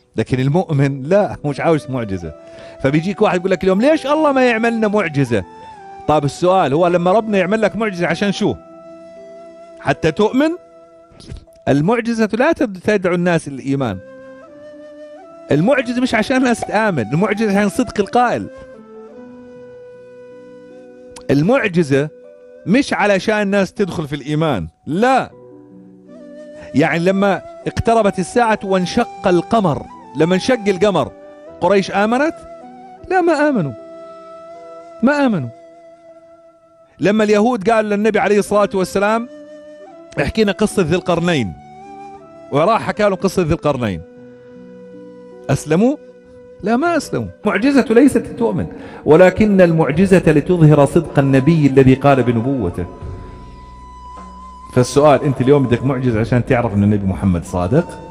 لكن المؤمن لا، مش عاوز معجزة. فبيجيك واحد يقول لك اليوم ليش الله ما يعملنا معجزة؟ طيب السؤال هو لما ربنا يعمل لك معجزة عشان شو؟ حتى تؤمن؟ المعجزة لا تدعو الناس للإيمان. المعجزة مش عشان الناس تآمن، المعجزة عشان صدق القائل. المعجزة مش علشان الناس تدخل في الإيمان، لا. يعني لما اقتربت الساعة وانشق القمر، لما انشق القمر قريش آمنت؟ لا، ما آمنوا، ما آمنوا. لما اليهود قالوا للنبي عليه الصلاة والسلام احكي لنا قصة ذي القرنين، وراح حكى لهم قصة ذي القرنين، أسلموا؟ لا، ما أسلموا. معجزة ليست لتؤمن، ولكن المعجزة لتظهر صدق النبي الذي قال بنبوته. فالسؤال، أنت اليوم بدك معجزة عشان تعرف أن النبي محمد صادق؟